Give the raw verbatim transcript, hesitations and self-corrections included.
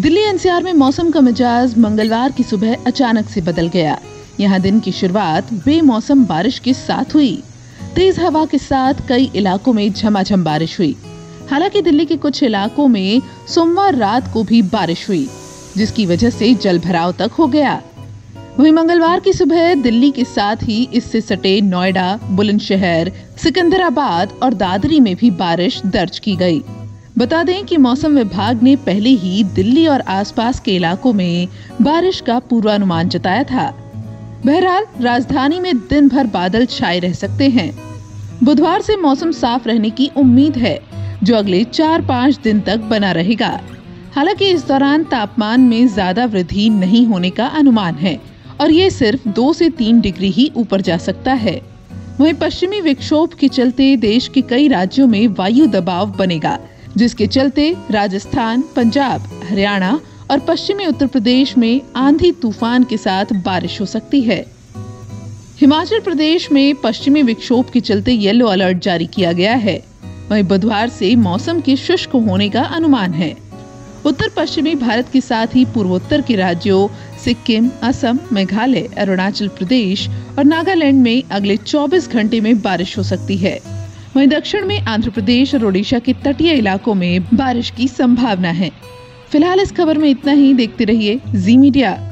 Delhi NCR में मौसम का मिजाज मंगलवार की सुबह अचानक से बदल गया। यहाँ दिन की शुरुआत बेमौसम बारिश के साथ हुई। तेज हवा के साथ कई इलाकों में झमाझम बारिश हुई। हालांकि दिल्ली के कुछ इलाकों में सोमवार रात को भी बारिश हुई, जिसकी वजह से जलभराव तक हो गया। वहीं मंगलवार की सुबह दिल्ली के साथ ही इससे सटे नोएडा, बुलंदशहर, सिकंदराबाद और दादरी में भी बारिश दर्ज की गई। बता दें कि मौसम विभाग ने पहले ही दिल्ली और आसपास के इलाकों में बारिश का पूर्वानुमान जताया था। बहरहाल राजधानी में दिन भर बादल छाए रह सकते हैं। बुधवार से मौसम साफ रहने की उम्मीद है, जो अगले चार पाँच दिन तक बना रहेगा। हालांकि इस दौरान तापमान में ज्यादा वृद्धि नहीं होने का अनुमान है और ये सिर्फ दो से तीन डिग्री ही ऊपर जा सकता है। वहीं पश्चिमी विक्षोभ के चलते देश के कई राज्यों में वायु दबाव बनेगा, जिसके चलते राजस्थान, पंजाब, हरियाणा और पश्चिमी उत्तर प्रदेश में आंधी तूफान के साथ बारिश हो सकती है। हिमाचल प्रदेश में पश्चिमी विक्षोभ के चलते येलो अलर्ट जारी किया गया है। वहीं बुधवार से मौसम के शुष्क होने का अनुमान है। उत्तर पश्चिमी भारत के साथ ही पूर्वोत्तर के राज्यों सिक्किम, असम, मेघालय, अरुणाचल प्रदेश और नागालैंड में अगले चौबीस घंटे में बारिश हो सकती है। वहीं दक्षिण में आंध्र प्रदेश और ओडिशा के तटीय इलाकों में बारिश की संभावना है। फिलहाल इस खबर में इतना ही। देखते रहिए जी मीडिया।